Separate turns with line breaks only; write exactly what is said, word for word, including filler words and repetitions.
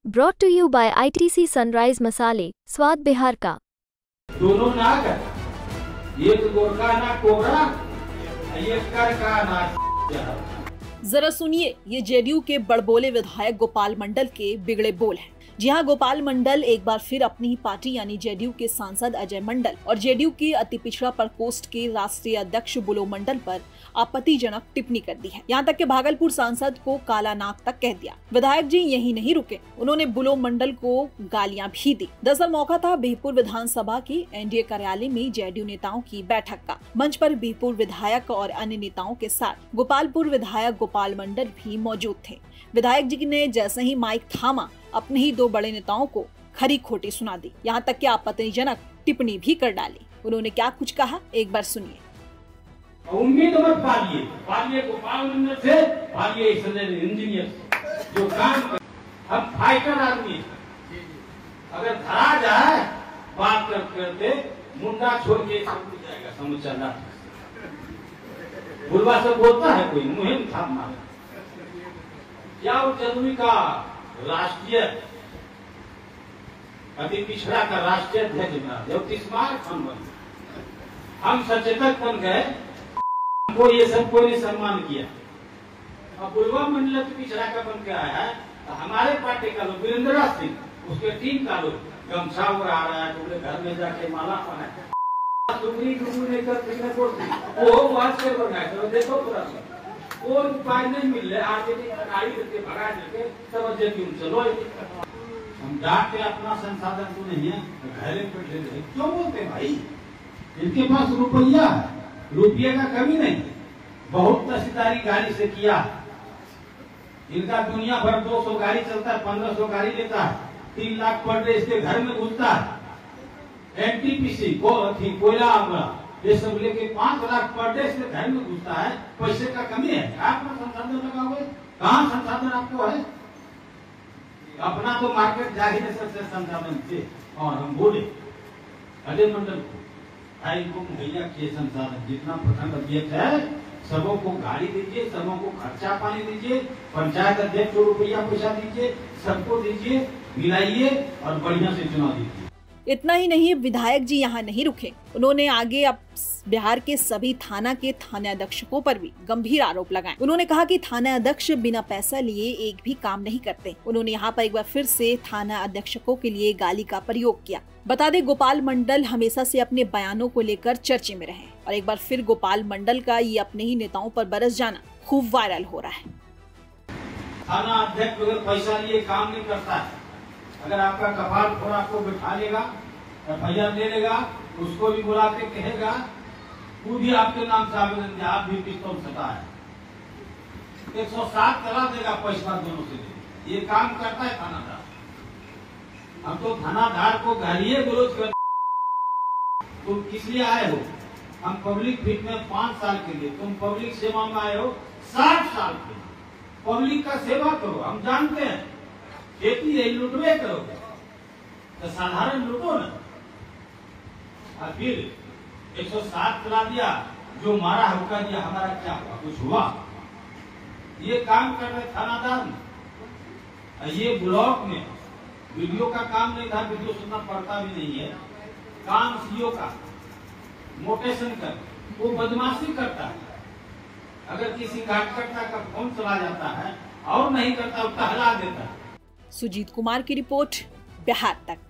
Brought to you by I T C Sunrise मसाले, स्वाद बिहार का।
दोनों नाक एक गोरखा ना कोबरा, एक कर का ना।
जरा सुनिए, ये जेडीयू के बड़बोले विधायक गोपाल मंडल के बिगड़े बोल हैं। जी हां, गोपाल मंडल एक बार फिर अपनी ही पार्टी यानी जेडीयू के सांसद अजय मंडल और जेडीयू के अति पिछड़ा प्रकोष्ठ के राष्ट्रीय अध्यक्ष बुलो मंडल पर आपत्तिजनक टिप्पणी कर दी है। यहाँ तक कि भागलपुर सांसद को काला नाक तक कह दिया। विधायक जी यही नहीं रुके, उन्होंने बुलो मंडल को गालियां भी दी। दरअसल मौका था बिहपुर विधानसभा की एनडीए कार्यालय में जेडीयू नेताओं की बैठक का। मंच पर बिहपुर विधायक और अन्य नेताओं के साथ गोपालपुर विधायक गोपाल मंडल भी मौजूद थे। विधायक जी ने जैसे ही माइक थामा, अपने ही दो बड़े नेताओं को खरी खोटी सुना दी। यहाँ तक कि आपत्तिजनक टिप्पणी भी कर डाली। उन्होंने क्या कुछ कहा, एक बार सुनिए।
उम्मीद मत पालिए, पालिए गोपाल मंडल से, पालिए इंजीनियर जो काम कर। हम फाइटर आदमी, अगर धरा जाए बात करते करते मुंडा छोड़ के सब कुछ जाएगा, समझ चलना। बुलवा से बोलता है कोई मुहिम थामना, क्या वो जरूरी का राष्ट्रीय अति पिछड़ा का राष्ट्रीय अध्यक्ष बना, जब स्मार्ट हम बन, हम सचेतक बन गए, हमको ये सब कोई ने सम्मान किया। अब बुलवा मंडल अति पिछड़ा का बन के आया है, तो हमारे पार्टी का लोग वीरेंद्र सिंह, उसके टीम का लोग गमछा उड़ा रहा है, तो घर में जाके माला पहना है, वो बात से बनाए तो देखो पूरा कोई उपाय नहीं मिल रहे, आरजेडी गाड़ी देके भगा देके तब जेपी चलो। हम डांट के अपना संसाधन तो नहीं है, घरे बैठे रहे क्यों बोलते भाई? इनके पास रुपया है, रुपये का कमी नहीं, बहुत तहसीलदारी गाड़ी से किया। इनका दुनिया भर दो सौ गाड़ी चलता है, पंद्रह सौ गाड़ी लेता है, तीन लाख पर डे इसके घर में घुसता है। एनटीपीसी को थी कोयला आमला ये सब लेके पांच लाख पर डे इसके घर में घुसता है। पैसे का कमी है, आपका संसाधन लगा हुआ है, कहाँ संसाधन आपको है? अपना तो मार्केट जाहिर सबसे संसाधन थे। और हम बोले अजय मंडल को, भाई को मुहैया किए संसाधन, जितना प्रखंड अध्यक्ष है सबों को गाड़ी दीजिए, सबों को खर्चा पानी दीजिए, पंचायत अध्यक्ष को रुपया पैसा दीजिए, सबको दीजिए, मिलाइए और बढ़िया से चुनाव दीजिए।
इतना ही नहीं, विधायक जी यहाँ नहीं रुके, उन्होंने आगे अब बिहार के सभी थाना के थाना अध्यक्षों पर भी गंभीर आरोप लगाए। उन्होंने कहा कि थाना अध्यक्ष बिना पैसा लिए एक भी काम नहीं करते। उन्होंने यहाँ पर एक बार फिर से थाना अध्यक्षों के लिए गाली का प्रयोग किया। बता दें, गोपाल मंडल हमेशा से अपने बयानों को लेकर चर्चे में रहे और एक बार फिर गोपाल मंडल का ये अपने ही नेताओं पर बरस जाना खूब वायरल हो रहा है।
थाना अध्यक्ष अगर पैसा लिए काम नहीं करता है, अगर आपका कपाल फोड़ आपको बिठा लेगा, एफ आई आर ले लेगा, उसको भी बुला के कहेगा वो भी आपके नाम से आवेदन दिया, आप भी पिस्तौल सटा है, एक सौ सात करा देगा पैसा दोनों से दे। ये काम करता है थानादार। हम तो थानादार को गालिए विरोध कर, तुम किस लिए आए हो? हम पब्लिक फिट में पांच साल के लिए, तुम पब्लिक सेवा में आए हो साठ साल के लिए, पब्लिक का सेवा करो। हम जानते हैं खेती है, लुटवे करोगे तो साधारण लुटो न। और फिर एक सौ सात करा दिया, जो मारा हुक्का दिया, हमारा क्या हुआ? कुछ हुआ? ये काम कर रहे थानादार। ये ब्लॉक में वीडियो का काम नहीं था, वीडियो सुनना पड़ता भी नहीं है, काम सीओ का मोटेशन कर, वो बदमाशी करता है। अगर किसी कार्यकर्ता का फोन चला जाता है और नहीं करता, उसका हला देता है।
सुजीत कुमार की रिपोर्ट, बिहार तक।